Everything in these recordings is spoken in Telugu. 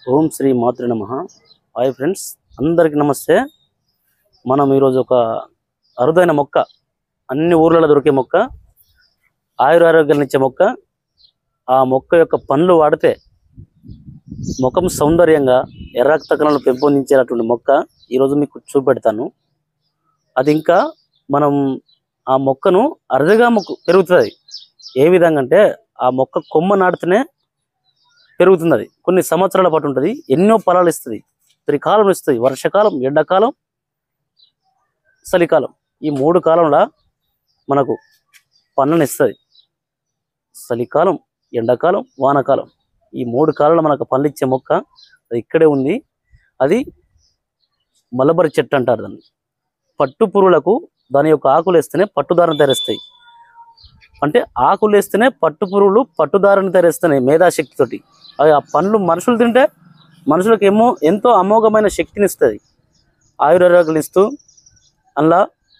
ఓం శ్రీ మాతృ నమః. హాయ్ ఫ్రెండ్స్, అందరికీ నమస్తే. మనం ఈరోజు ఒక అరుదైన మొక్క, అన్ని ఊర్లలో దొరికే మొక్క, ఆయురారోగ్యాలను ఇచ్చే మొక్క. ఆ మొక్క యొక్క పండ్లు వాడితే ముఖం సౌందర్యంగా ఎర్ర రక్త కణాలను పెంపొందించేటటువంటి మొక్క ఈరోజు మీకు చూపెడతాను. అది ఇంకా మనం ఆ మొక్కను అరుదుగా పెరుగుతుంది. ఏ విధంగా అంటే ఆ మొక్క కొమ్మ నాటితేనే పెరుగుతుంది. అది కొన్ని సంవత్సరాల పాటు ఉంటుంది. ఎన్నో ఫలాలు ఇస్తుంది. త్రికాలం ఇస్తుంది: వర్షకాలం, ఎండాకాలం, చలికాలం. ఈ మూడు కాలంలో మనకు పండ్లను ఇస్తుంది. చలికాలం, ఎండాకాలం, వానాకాలం, ఈ మూడు కాలంలో మనకు పండ్లు ఇచ్చే మొక్క అది ఇక్కడే ఉంది. అది మలబరి చెట్టు అంటారు దాన్ని. పట్టు పురుగులకు దాని యొక్క ఆకులు వేస్తేనే పట్టుదారం తయారిస్తాయి. అంటే ఆకులు వేస్తేనే పట్టు పురుగులు పట్టుదారాన్ని తయారిస్తున్నాయి మేధాశక్తితోటి. అవి ఆ పండ్లు మనుషులు తింటే మనుషులకు ఎంతో అమోఘమైన శక్తిని ఇస్తుంది. ఆయురారోగ్యాలు ఇస్తూ అందులో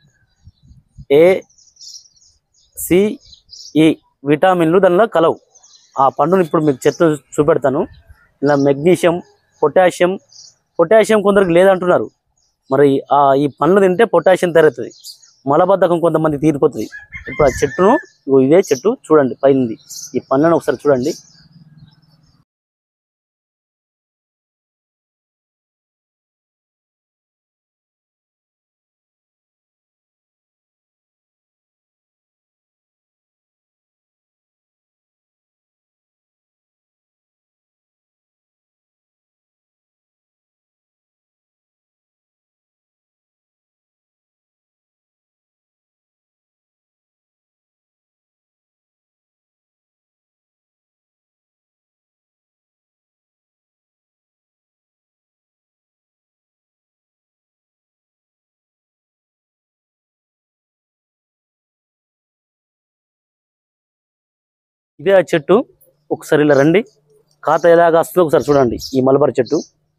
A, C, E విటామిన్లు దానిలో కలవు. ఆ పండును ఇప్పుడు మీకు చెట్టు చూపెడతాను. ఇలా మెగ్నీషియం, పొటాషియం కొందరికి లేదంటున్నారు. మరి ఈ పండ్లు తింటే పొటాషియం తయారవుతుంది. మలబద్ధకం కొంతమంది తీరిపోతుంది. ఇప్పుడు ఆ చెట్టును, ఇదే చెట్టు చూడండి, పైన ఈ పండ్లను ఒకసారి చూడండి. ఇదే ఆ చెట్టు. ఒకసారి ఇలా రండి. ఖాతా ఎలాగా వస్తుందో ఒకసారి చూడండి. ఈ మలబార్ చెట్టు,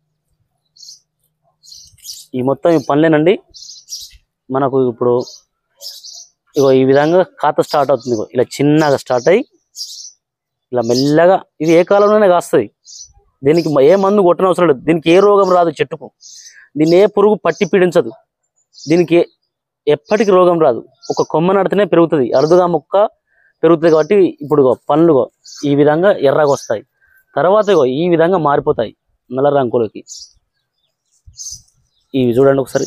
ఈ మొత్తం ఈ పండ్లేనండి. మనకు ఇప్పుడు ఇగో ఈ విధంగా ఖాతా స్టార్ట్ అవుతుంది. ఇగో ఇలా చిన్నగా స్టార్ట్ అయ్యి ఇలా మెల్లగా, ఇది ఏ కాలంలోనే కాస్తుంది. దీనికి ఏ మందు కొట్టనవసరం లేదు. దీనికి ఏ రోగం రాదు. చెట్టుకు దీన్ని ఏ పురుగు పట్టి పీడించదు. దీనికి ఎప్పటికీ రోగం రాదు. ఒక కొమ్మ నడితేనే పెరుగుతుంది. అరుదుగా మొక్క పెరుగుతుంది కాబట్టి ఇప్పుడు పండ్లు ఈ విధంగా ఎర్రగా వస్తాయి. తర్వాత ఈ విధంగా మారిపోతాయి నల్ల రంగులోకి. ఇవి చూడండి ఒకసారి.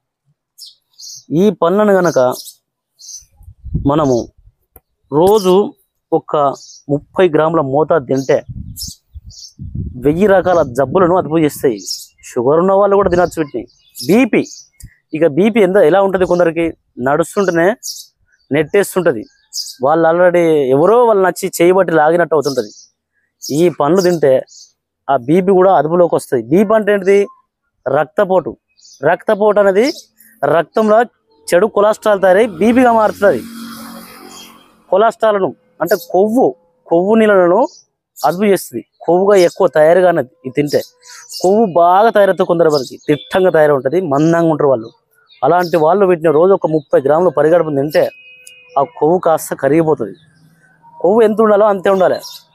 ఈ పండ్లను గనక మనము రోజు ఒక 30 గ్రాముల మోతాదు తింటే 1000 రకాల జబ్బులను అదుపు చేస్తాయి. షుగర్ ఉన్న వాళ్ళు కూడా తినచ్చు వీటిని. బీపీ, ఇక బీపీ ఎలా ఉంటుంది, కొందరికి నడుస్తుంటేనే నెట్టేస్తుంటుంది. వాళ్ళు ఆల్రెడీ ఎవరో వాళ్ళు నచ్చి చేయబట్టి లాగినట్టు అవుతుంటుంది. ఈ పండ్లు తింటే ఆ బీపీ కూడా అదుపులోకి వస్తుంది. బీపీ అంటే ఏంటిది? రక్తపోటు. రక్తపోటు అనేది రక్తంలో చెడు కొలెస్ట్రాల్ తయారై బీపీగా మారుతుంది. కొలెస్ట్రాల్ను అంటే కొవ్వు నీళ్ళను అదుపు చేస్తుంది. కొవ్వుగా ఎక్కువ తయారుగా అన్నది ఇది తింటే. కొవ్వు బాగా తయారవుతుంది. కొందరు వరకు తిట్టంగా తయారై ఉంటుంది, మందంగా ఉంటారు వాళ్ళు. అలాంటి వాళ్ళు వీటిని రోజు ఒక 30 గ్రాములు పరిగడుపు తింటే ఆ కొవ్వు కాస్త కరిగిపోతుంది. కొవ్వు ఎంత ఉండాలో అంతే ఉండాలి.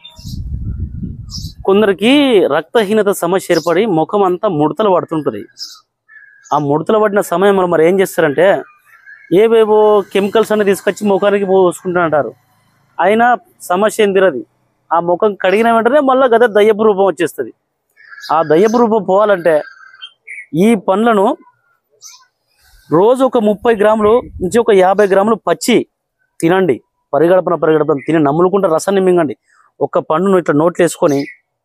కొందరికి రక్తహీనత సమస్య ఏర్పడి ముఖం అంతా ముడతలు పడుతుంటుంది. ఆ ముడతలు పడిన సమయంలో మరి ఏం చేస్తారంటే ఏవేవో కెమికల్స్ అన్ని తీసుకొచ్చి ముఖానికి పోసుకుంటారంటారు. అయినా సమస్య ఏం తీరది. ఆ ముఖం కడిగిన వెంటనే మళ్ళీ గదే దయ్యపు రూపం వచ్చేస్తుంది. ఆ దయ్యపు రూపం పోవాలంటే ఈ పండ్లను రోజు ఒక 30 గ్రాములు నుంచి ఒక 50 గ్రాములు పచ్చి తినండి. పరిగడపన తిని నమ్ములుకుంటే రసాన్ని మింగండి. ఒక పండును ఇట్లా నోట్లు వేసుకొని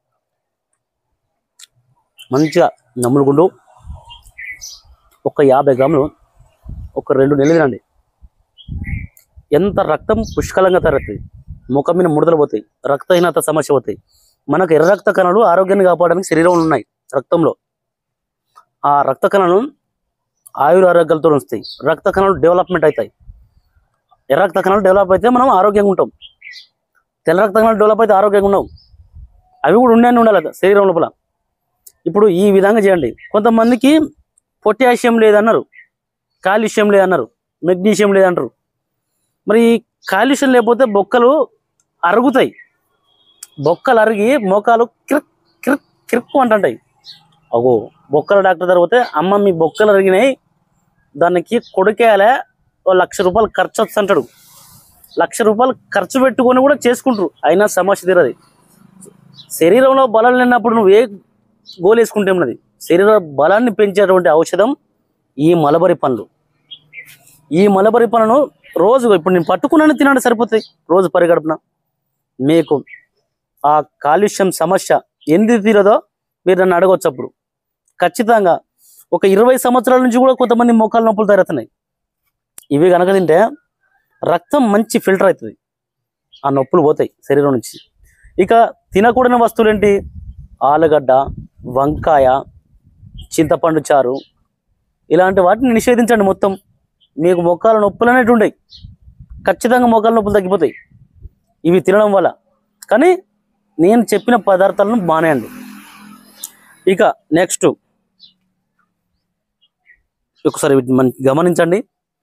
మంచిగా నమ్ములుకుంటూ ఒక 50 గ్రాములు ఒక 2 నెలలు తినండి. ఎంత రక్తం పుష్కలంగా తయారవుతుంది. ముఖం మీద ముడతలు పోతాయి. రక్తహీనత సమస్య పోతాయి. మనకు ఎర్ర రక్త కణాలు ఆరోగ్యాన్ని కాపాడడానికి శరీరంలో ఉన్నాయి, రక్తంలో. ఆ రక్త కణాలు ఆరోగ్యాలతో వస్తాయి. రక్త కణాలు డెవలప్మెంట్ అవుతాయి. ఎర్ర రక్త కణాలు డెవలప్ అయితే మనం ఆరోగ్యంగా ఉంటాం. తెల్ల రక్త కణాలు డెవలప్ అయితే ఆరోగ్యంగా ఉన్నాం. అవి కూడా ఉండాలి శరీరం లోపల. ఇప్పుడు ఈ విధంగా చేయండి. కొంతమందికి పొటాషియం లేదన్నారు, కాల్షియం లేదన్నారు, మెగ్నీషియం లేదంటారు. మరి కాల్షియం లేకపోతే బొక్కలు అరుగుతాయి. బొక్కలు అరిగి మోకాలు క్రిక్ క్రిక్ కిరుక్కు అంటుంటాయి. అగో బొక్కల డాక్టర్ దగ్గర పోతే అమ్మ మీ బొక్కలు అరిగినాయి, దానికి కొడుకేయాలే, ఓ 1,00,000 రూపాయలు ఖర్చు వస్తుంటాడు. 1,00,000 రూపాయలు ఖర్చు పెట్టుకొని కూడా చేసుకుంటారు, అయినా సమస్య తీరది. శరీరంలో బలం లేనప్పుడు నువ్వు ఏ గోలు వేసుకుంటే ఉన్నది. శరీర బలాన్ని పెంచేటువంటి ఔషధం ఈ మలబరి పండ్లు. ఈ మలబరి పండ్లను రోజు ఇప్పుడు నేను పట్టుకున్నాను తినండి సరిపోతాయి. రోజు పరిగడుపున మీకు ఆ కాలుష్యం సమస్య ఎందుకు తీరదో మీరు నన్ను అడగవచ్చు. అప్పుడు ఖచ్చితంగా ఒక 20 సంవత్సరాల నుంచి కూడా కొంతమంది మోకాలు నొప్పులు తయారవుతున్నాయి. ఇవి కనుక తింటే రక్తం మంచి ఫిల్టర్ అవుతుంది, ఆ నొప్పులు పోతాయి శరీరం నుంచి. ఇక తినకూడని వస్తువులు ఏంటి? ఆలుగడ్డ, వంకాయ, చింతపండు చారు, ఇలాంటి వాటిని నిషేధించండి. మొత్తం మీకు మోకాల నొప్పులు అనేవి ఉండవు, ఖచ్చితంగా మోకాల నొప్పులు తగ్గిపోతాయి ఇవి తినడం వల్ల. కానీ నేను చెప్పిన పదార్థాలను మానేయండి. ఇక నెక్స్ట్ ఒకసారి గమనించండి.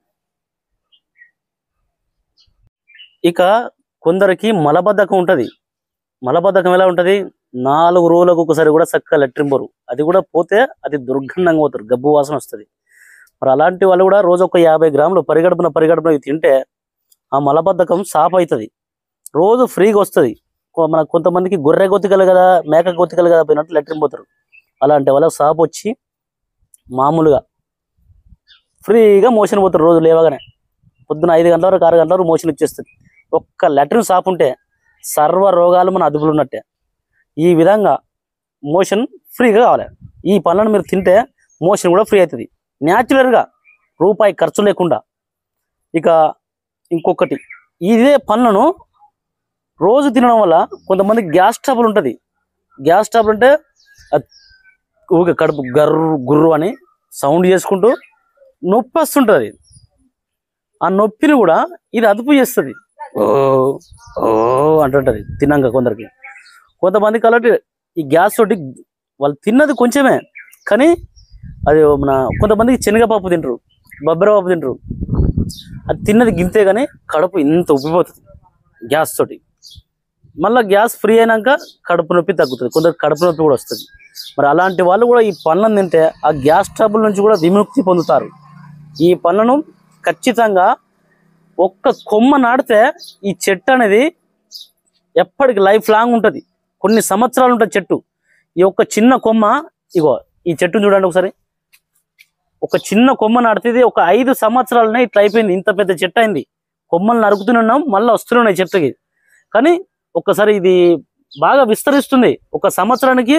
ఇక కొందరికి మలబద్ధకం ఉంటుంది. మలబద్ధకం ఎలా ఉంటుంది? 4 రోజులకు ఒకసారి కూడా చక్కగా లెట్రిన్ పోరు, అది కూడా పోతే అది దుర్గంధంగా పోతారు, గబ్బు వాసన వస్తుంది. మరి అలాంటి వాళ్ళు కూడా రోజు ఒక 50 గ్రాములు పరిగడుపున ఇవి తింటే ఆ మలబద్ధకం సాఫ్ అవుతుంది, రోజు ఫ్రీగా వస్తుంది. మన కొంతమందికి గొర్రె గొత్తికలు కదా, మేక గొత్తికలు కదా పోయినట్టు లెట్రిన్ పోతారు. అలాంటి వాళ్ళకి సాఫ్ వచ్చి మామూలుగా ఫ్రీగా మోషన్ పోతారు. రోజు లేవగానే పొద్దున 5 గంటల వరకు 6 గంటల వరకు మోషన్ వచ్చేస్తుంది. ఒక్క లెట్రిన్ సాఫ్ ఉంటే సర్వ రోగాలు మన అదుపులో ఉన్నట్టే. ఈ విధంగా మోషన్ ఫ్రీగా కావాలి. ఈ పనులను మీరు తింటే మోషన్ కూడా ఫ్రీ అవుతుంది న్యాచురల్గా, రూపాయి ఖర్చు లేకుండా. ఇక ఇంకొకటి, ఇదే పనులను రోజు తినడం వల్ల కొంతమందికి గ్యాస్ ట్రబుల్ ఉంటుంది. గ్యాస్ ట్రబుల్ అంటే ఊరికే కడుపు గర్రు గుర్రు అని సౌండ్ చేసుకుంటూ నొప్పి వస్తుంటుంది. ఆ నొప్పిని కూడా ఇది అదుపు చేస్తుంది. ఓ ఓ అంటుంటుంది తిన్నాక. కొంతమందికి అలాంటి ఈ గ్యాస్ తోటి వాళ్ళు తిన్నది కొంచెమే, కానీ అది మన కొంతమందికి శనగపప్పు తింటారు, బొబ్బరపప్పు తింటారు, అది తిన్నది గింతే కానీ కడుపు ఇంత ఉబ్బిపోతుంది గ్యాస్ తోటి. మళ్ళీ గ్యాస్ ఫ్రీ అయినాక కడుపు నొప్పి తగ్గుతుంది, కొందరికి కడుపు నొప్పి కూడా వస్తుంది. మరి అలాంటి వాళ్ళు కూడా ఈ పండ్లను తింటే ఆ గ్యాస్ ట్రబుల్ నుంచి కూడా విముక్తి పొందుతారు. ఈ పండ్లను ఖచ్చితంగా ఒక్క కొమ్మ నాటితే ఈ చెట్టు అనేది ఎప్పటికి లైఫ్ లాంగ్ ఉంటుంది, కొన్ని సంవత్సరాలు ఉంటుంది చెట్టు. ఈ ఒక్క చిన్న కొమ్మ, ఇగో ఈ చెట్టును చూడండి ఒకసారి, ఒక చిన్న కొమ్మ నాటితే ఒక 5 సంవత్సరాలనే ఇట్లా అయిపోయింది, ఇంత పెద్ద చెట్టు అయింది. కొమ్మలు నరుకుతున్నాం, మళ్ళీ వస్తున్నాయి చెట్టుకి. కానీ ఒక్కసారి ఇది బాగా విస్తరిస్తుంది. ఒక సంవత్సరానికి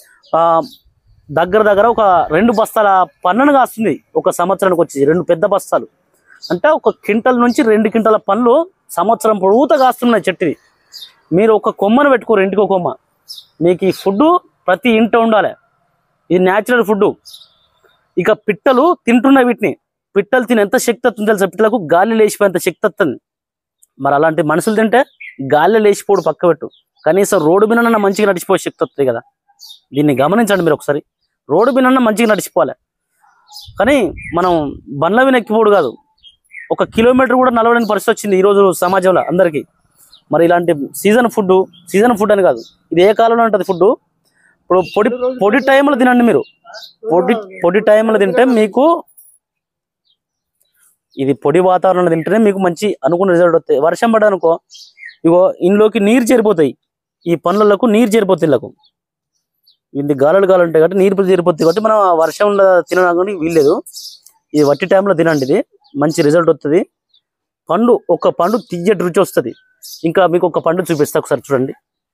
దగ్గర ఒక 2 బస్తాల పన్నును కాస్తుంది. ఒక సంవత్సరానికి వచ్చి 2 పెద్ద బస్తాలు అంటే 1 క్వింటల్ నుంచి 2 క్వింటాల పండ్లు సంవత్సరం పొడవుతా కాస్తున్నాయి చెట్టుది. మీరు ఒక కొమ్మను పెట్టుకోరు, ఇంటికి ఒక కొమ్మ. మీకు ఈ ఫుడ్ ప్రతి ఇంట ఉండాలి, ఇది న్యాచురల్ ఫుడ్. ఇక పిట్టలు తింటున్నాయి వీటిని. పిట్టలు తిని ఎంత శక్తి వస్తుంది తెలుసా? పిట్టలకు గాలి లేచిపోయేంత శక్తి వస్తుంది. మరి అలాంటి మనుషులు తింటే గాలి లేచిపోడు పక్క పెట్టు, కనీసం రోడ్డు మీద మంచిగా నడిచిపోయే శక్తి వస్తుంది కదా. దీన్ని గమనించండి మీరు ఒకసారి. రోడ్డు మీద మంచిగా నడిచిపోవాలి, కానీ మనం బండ్ల మీద ఎక్కిపోడు కాదు. 1 కిలోమీటర్ కూడా నడవలేని పరిస్థితి వచ్చింది ఈరోజు సమాజంలో అందరికీ. మరి ఇలాంటి సీజన్ ఫుడ్ అని కాదు, ఇది ఏ కాలంలో ఉంటుంది ఫుడ్. ఇప్పుడు పొడి టైంలో తినండి మీరు. పొడి టైంలో తింటే మీకు ఇది పొడి వాతావరణంలో తింటేనే మీకు మంచి అనుకున్న రిజల్ట్ వస్తాయి. వర్షం పడనుకో, ఇగో ఇంట్లోకి నీరు చేరిపోతాయి, ఈ పండ్లకు నీరు చేరిపోతాయి. ఇళ్ళకు ఇది గాలులు ఉంటాయి కాబట్టి నీరు చేరిపోతాయి. కాబట్టి మనం వర్షంలో తినడానికి వీల్లేదు. ఇది వట్టి టైంలో తినండి, ఇది మంచి రిజల్ట్ వస్తుంది. ఒక పండు తియ్యటి రుచి వస్తుంది. ఇంకా మీకు ఒక పండు చూపిస్తా, ఒకసారి చూడండి.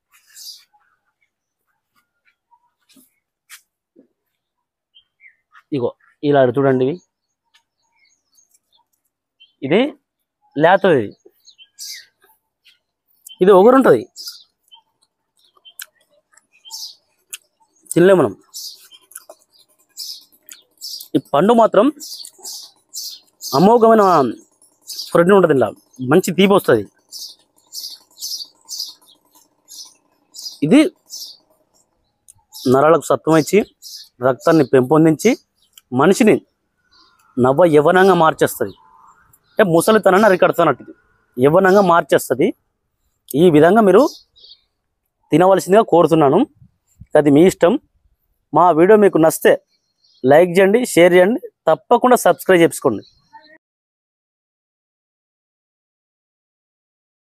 ఇగో ఇలా చూడండి, ఇది లేతది, ఇది ఒగరుంటుంది, తినలేము మనం. ఈ పండు మాత్రం అమోఘమైన ప్రోటీన్ ఉంటుంది, ఇలా మంచి తీపి వస్తుంది. ఇది నరాలకు సత్వం ఇచ్చి రక్తాన్ని పెంపొందించి మనిషిని నవ యవ్వనంగా మార్చేస్తుంది. అంటే ముసలితనాన్ని అరికడుతున్నట్టు ఇది యవ్వనంగా మార్చేస్తుంది. ఈ విధంగా మీరు తినవలసిందిగా కోరుతున్నాను. అది మీ ఇష్టం. మా వీడియో మీకు నచ్చితే లైక్ చేయండి, షేర్ చేయండి, తప్పకుండా సబ్స్క్రైబ్ చేసుకోండి.